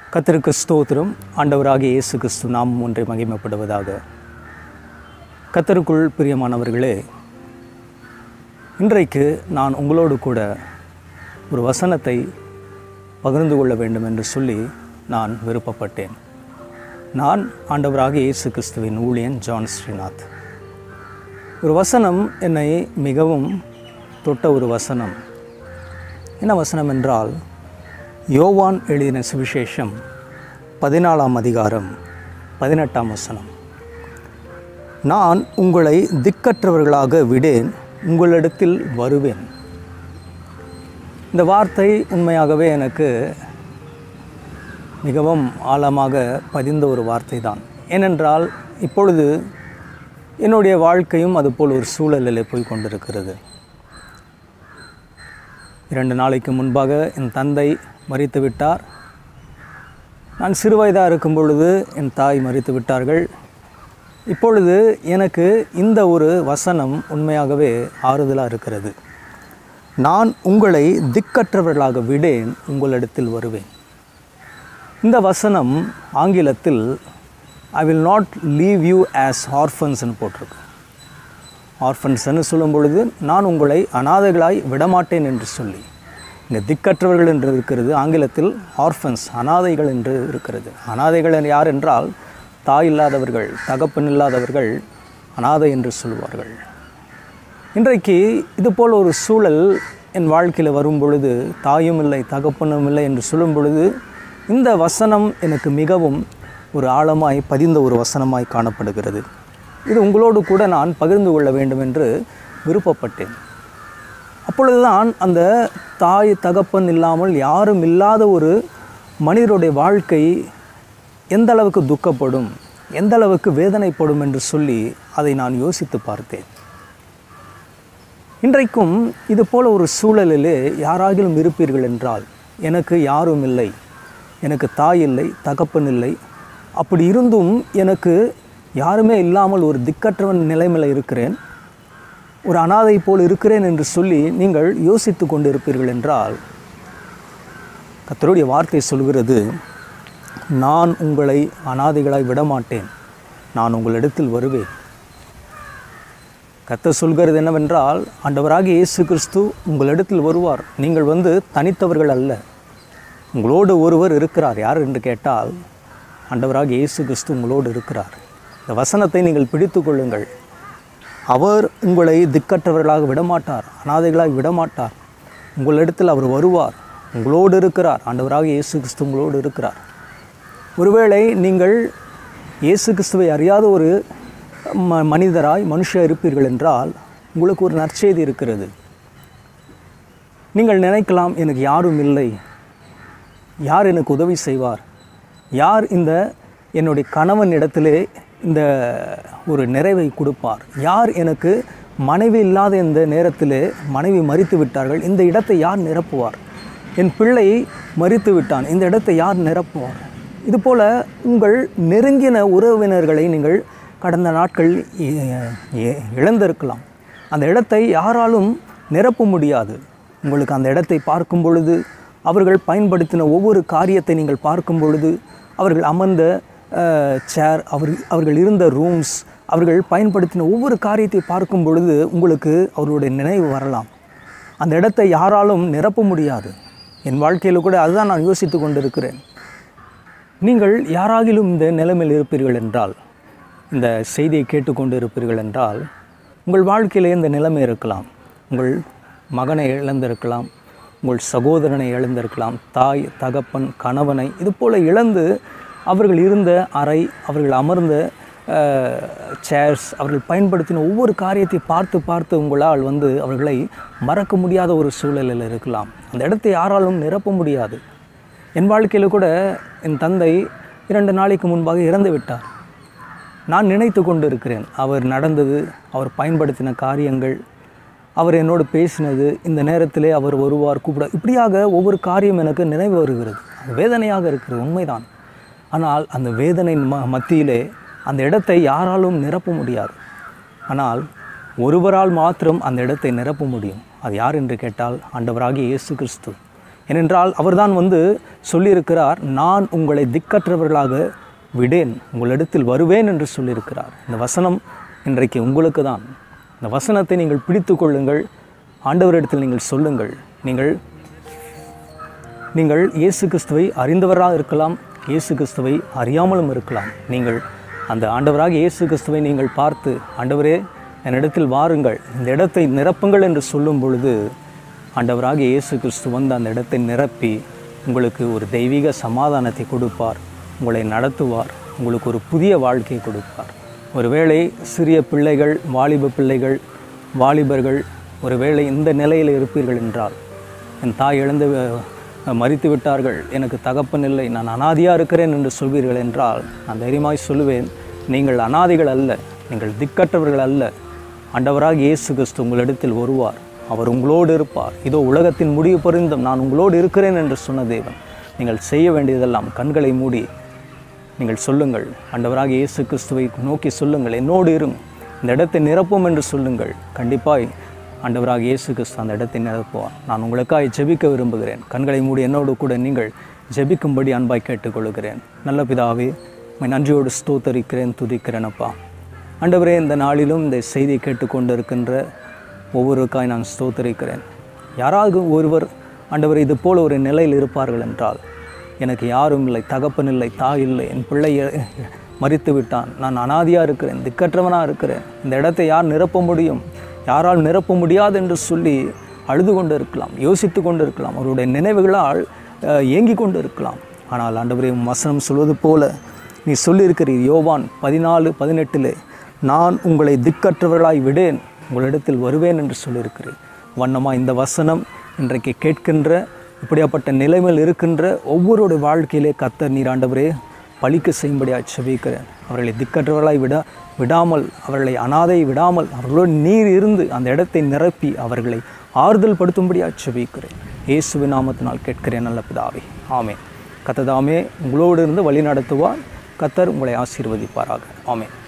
கர்த்தருக்கு ஸ்தோத்திரம். ஆண்டவராகிய இயேசு கிறிஸ்து நாமம் ஒன்றை மகிமைப்படுவதாக. கர்த்தருக்குள் பிரியமானவர்களே, இன்றைக்கு நான் உங்களோடு கூட ஒரு வசனத்தை பகிர்ந்து கொள்ள வேண்டும் என்று சொல்லி நான் விருப்பப்பட்டேன். நான் ஆண்டவராகிய இயேசு கிறிஸ்துவின் ஊழியன் ஜான் ஸ்ரீநாத். ஒரு வசனம் என்னை மிகவும் தொட்ட ஒரு வசனம். என்ன வசனம் என்றால், யோவான் எழுதின சுவிசேஷம் 14ஆம் அதிகாரம் 18ஆம் வசனம். நான் உங்களை திக்கற்றவர்களாக விடேன், உங்களிடத்தில் வருவேன். இந்த வார்த்தை உண்மையாகவே எனக்கு மிகவும் ஆழமாக பதிந்த ஒரு வார்த்தை தான். ஏனென்றால் இப்பொழுது என்னுடைய வாழ்க்கையும் அதுபோல் ஒரு சூழலில் போய் கொண்டிருக்கிறது. 2 நாளைக்கு முன்பாக என் தந்தை மரித்து விட்டார். நான் சிறுவயதாக இருக்கும் பொழுது என் தாய் மரித்து விட்டார்கள். இப்பொழுது எனக்கு இந்த ஒரு வசனம் உண்மையாகவே ஆறுதலாக இருக்கிறது. நான் உங்களை திக்கற்றவர்களாக விடேன், உங்களிடத்தில் வருவேன். இந்த வசனம் ஆங்கிலத்தில் I will not leave you as ஆர்ஃபன்ஸ்ன்னு போட்டிருக்கு. ஆர்ஃபன்ஸ்ன்னு சொல்லும் பொழுது நான் உங்களை அனாதைகளாய் விடமாட்டேன் என்று சொல்லி, இங்கே திக்கற்றவர்கள் என்று இருக்கிறது. ஆங்கிலத்தில் ஆர்ஃபன்ஸ், அனாதைகள் என்று இருக்கிறது. அனாதைகள் யார் என்றால், தாய் இல்லாதவர்கள், தகப்பன் இல்லாதவர்கள் அனாதை என்று சொல்வார்கள். இன்றைக்கு இதுபோல் ஒரு சூழல் என் வாழ்க்கையில் வரும் பொழுது, தாயும் இல்லை தகப்பனும் இல்லை என்று சொல்லும் பொழுது, இந்த வசனம் எனக்கு மிகவும் ஒரு ஆழமாய் பதிந்த ஒரு வசனமாய் காணப்படுகிறது. இது உங்களோடு கூட நான் பகிர்ந்து கொள்ள வேண்டும் என்று விருப்பப்பட்டேன். அப்பொழுதுதான் அந்த தாய் தகப்பன் இல்லாமல் யாரும் இல்லாத ஒரு மனிதருடைய வாழ்க்கை எந்த அளவுக்கு துக்கப்படும், எந்த அளவுக்கு வேதனைப்படும் என்று சொல்லி அதை நான் யோசித்து பார்த்தேன். இன்றைக்கும் இது போல ஒரு சூழலிலே யாராகிலும் இருப்பீர்கள் என்றால், எனக்கு யாரும் இல்லை, எனக்கு தாய் இல்லை தகப்பன் இல்லை, அப்படி இருந்தும் எனக்கு யாருமே இல்லாமல் ஒரு திக்கற்றவன் நிலைமையில் இருக்கிறேன், ஒரு அனாதை போல் இருக்கிறேன் என்று சொல்லி நீங்கள் யோசித்து கொண்டு இருப்பீர்கள் என்றால், கர்த்தருடைய வார்த்தை சொல்கிறது, நான் உங்களை அனாதைகளாய் விடமாட்டேன், நான் உங்களிடத்தில் வருவேன். கர்த்தர் சொல்கிறது என்னவென்றால், ஆண்டவராகிய இயேசு கிறிஸ்து உங்களிடத்தில் வருவார். நீங்கள் தனித்தவர்கள் அல்ல, உங்களோடு ஒருவர் இருக்கிறார். யார் என்று கேட்டால், ஆண்டவராகிய இயேசு கிறிஸ்து உங்களோடு இருக்கிறார். இந்த வசனத்தை நீங்கள் பிடித்து கொள்ளுங்கள். அவர் உங்களை திக்கற்றவர்களாக விடமாட்டார், அனாதைகளாக விடமாட்டார். உங்களிடத்தில் அவர் வருவார், உங்களோடு இருக்கிறார். ஆண்டவராகிய இயேசு கிறிஸ்து உங்களோடு இருக்கிறார். ஒருவேளை நீங்கள் இயேசு கிறிஸ்துவை அறியாத ஒரு மனுஷர் இருப்பீர்கள் என்றால், உங்களுக்கு ஒரு நற்செய்தி இருக்கிறது. நீங்கள் நினைக்கலாம், எனக்கு யாரும் இல்லை, யார் எனக்கு உதவி செய்வார், யார் என்னுடைய கணவன் இடத்திலே இந்த ஒரு நிறைவை கொடுப்பார், யார் எனக்கு மனைவி இல்லாத இந்த நேரத்திலே மனைவி மரித்து விட்டார்கள், இந்த இடத்தை யார் நிரப்புவார், என் பிள்ளை மரித்து விட்டான், இந்த இடத்தை யார் நிரப்புவார். இதுபோல் உங்கள் நெருங்கின உறவினர்களை நீங்கள் கடந்த நாட்கள் இழந்திருக்கலாம். அந்த இடத்தை யாராலும் நிரப்ப முடியாது. உங்களுக்கு அந்த இடத்தை பார்க்கும் பொழுது, அவர்கள் பயன்படுத்தின ஒவ்வொரு காரியத்தை நீங்கள் பார்க்கும் பொழுது, அவர்கள் அமர்ந்த சேர், அவர்கள் இருந்த ரூம்ஸ், அவர்கள் பயன்படுத்தின ஒவ்வொரு காரியத்தை பார்க்கும் பொழுது உங்களுக்கு அவர்களுடைய நினைவு வரலாம். அந்த இடத்தை யாராலும் நிரப்ப முடியாது. என் வாழ்க்கையில் கூட அதுதான் நான் யோசித்து கொண்டிருக்கிறேன். நீங்கள் யாராகிலும் இந்த நிலைமையில் இருப்பீர்கள் என்றால், இந்த செய்தியை கேட்டுக்கொண்டு இருப்பீர்கள் என்றால், உங்கள் வாழ்க்கையிலே இந்த நிலைமை இருக்கலாம். உங்கள் மகனை இழந்திருக்கலாம், உங்கள் சகோதரனை இழந்திருக்கலாம், தாய் தகப்பன் கணவனை இதுபோல் இழந்து அவர்கள் இருந்த அறை, அவர்கள் அமர்ந்த சேர்ஸ், அவர்கள் பயன்படுத்தின ஒவ்வொரு காரியத்தை பார்த்து பார்த்து உங்களால் அவர்களை மறக்க முடியாத ஒரு சூழலில் இருக்கலாம். அந்த இடத்தை யாராலும் நிரப்ப முடியாது. என் வாழ்க்கையில் கூட என் தந்தை 2 நாளைக்கு முன்பாக இறந்து விட்டார். நான் நினைத்து கொண்டு இருக்கிறேன், அவர் நடந்தது, அவர் பயன்படுத்தின காரியங்கள், அவர் என்னோடு பேசினது, இந்த நேரத்திலே அவர் வருவார் கூப்பிட, இப்படியாக ஒவ்வொரு காரியம் எனக்கு நினைவு வருகிறது. வேதனையாக இருக்கிறது, உண்மைதான். ஆனால் அந்த வேதனையின் மத்தியிலே அந்த இடத்தை யாராலும் நிரப்ப முடியாது. ஆனால் ஒருவரால் மாத்திரம் அந்த இடத்தை நிரப்ப முடியும். அது யார் என்று கேட்டால், ஆண்டவராகிய இயேசு கிறிஸ்து. ஏனென்றால் அவர்தான் சொல்லியிருக்கிறார், நான் உங்களை திக்கற்றவர்களாக விடேன், உங்களிடத்தில் வருவேன் என்று சொல்லியிருக்கிறார். இந்த வசனம் இன்றைக்கு உங்களுக்கு தான். இந்த வசனத்தை நீங்கள் பிடித்து கொள்ளுங்கள். ஆண்டவரிடத்தில் நீங்கள் சொல்லுங்கள். நீங்கள் இயேசு கிறிஸ்துவை அறிந்தவராக இருக்கலாம், இயேசு கிறிஸ்துவை அறியாமலும் இருக்கலாம். நீங்கள் அந்த ஆண்டவராக இயேசு கிறிஸ்துவை நீங்கள் பார்த்து, ஆண்டவரே என்னிடத்தில் வாருங்கள், இந்த இடத்தை நிரப்புங்கள் என்று சொல்லும் பொழுது ஆண்டவராக இயேசு கிறிஸ்து அந்த இடத்தை நிரப்பி உங்களுக்கு ஒரு தெய்வீக சமாதானத்தை கொடுப்பார், உங்களை நடத்துவார், உங்களுக்கு ஒரு புதிய வாழ்க்கையை கொடுப்பார். ஒருவேளை சிறிய பிள்ளைகள், வாலிப பிள்ளைகள், வாலிபர்கள் ஒருவேளை இந்த நிலையில் இருப்பீர்கள் என்றால், என் தாய் மரித்து விட்டார்கள், எனக்கு தகப்பன் இல்லை, நான் அனாதையாக இருக்கிறேன் என்று சொல்வீர்கள் என்றால், நான் தைரியமாய் சொல்லுவேன், நீங்கள் அனாதைகள் அல்ல, நீங்கள் திக்கற்றவர்கள் அல்ல. ஆண்டவராக இயேசு கிறிஸ்து உங்களிடத்தில் வருவார், அவர் உங்களோடு இருப்பார். இதோ உலகத்தின் முடிவு பரிந்தும் நான் உங்களோடு இருக்கிறேன் என்று சொன்ன தேவன். நீங்கள் செய்ய வேண்டியதெல்லாம் கண்களை மூடி நீங்கள் சொல்லுங்கள், ஆண்டவராக இயேசு கிறிஸ்துவை நோக்கி சொல்லுங்கள், என்னோடு இரும், இந்த இடத்தை நிரப்பும் என்று சொல்லுங்கள். கண்டிப்பாய் ஆண்டவராக இயேசு கிறிஸ்து அந்த இடத்தை நிரப்புவார். நான் உங்களுக்காக ஜெபிக்க விரும்புகிறேன். கண்களை மூடி என்னோடு கூட நீங்கள் ஜெபிக்கும்படி அன்பாய் கேட்டுக்கொள்கிறேன். நல்ல பிதாவே, நன்றியோடு ஸ்தோத்தரிக்கிறேன், துதிக்கிறேன். அப்பா ஆண்டவரே, இந்த நாளிலும் இந்த செய்தியை கேட்டுக்கொண்டு இருக்கின்ற ஒவ்வொருக்காய் நான் ஸ்தோத்தரிக்கிறேன். யாராவது ஒருவர் ஆண்டவரே இது போல் ஒரு நிலையில் இருப்பார்கள் என்றால், எனக்கு யாரும் இல்லை, தகப்பன் இல்லை, தாய் இல்லை, என் பிள்ளை மரித்து விட்டான், நான் அனாதியாக இருக்கிறேன், திக்கற்றவனாக இருக்கிறேன், இந்த இடத்தை யார் நிரப்ப முடியும், யாரால் நிரப்ப முடியாது என்று சொல்லி அழுது கொண்டு இருக்கலாம், யோசித்து கொண்டு இருக்கலாம், அவருடைய நினைவுகளால் ஏங்கி கொண்டு இருக்கலாம். ஆனால் ஆண்டவரே, வசனம் சொல்வது போல நீ சொல்லியிருக்கிறீர் யோவான் 14:18, நான் உங்களை திக்கற்றவர்களாய் விடேன், உங்களிடத்தில் வருவேன் என்று சொல்லியிருக்கிறேன். வண்ணமாக இந்த வசனம் இன்றைக்கு கேட்கின்ற இப்படியாப்பட்ட நிலைமையில் இருக்கின்ற ஒவ்வொருடைய வாழ்க்கையிலே கர்த்தர் நீர் ஆண்டவரே பலிக்க செய்யும்படியாக செபிக்கிறேன். அவர்களை திக்கற்றவர்களாய் விடாமல், அவர்களை அனாதை விடாமல், அவர்களோடு நீர் இருந்து அந்த இடத்தை நிரப்பி அவர்களை ஆறுதல் படுத்தும்படியாக செபிக்கிறேன். இயேசுவின் நாமத்தினால் கேட்கிறேன் நல்ல பிதாவே, ஆமென். கர்த்தர் தாமே உங்களோடு இருந்து வழி நடத்துவார். கர்த்தர் உங்களை ஆசீர்வதிப்பாராக. ஆமென்.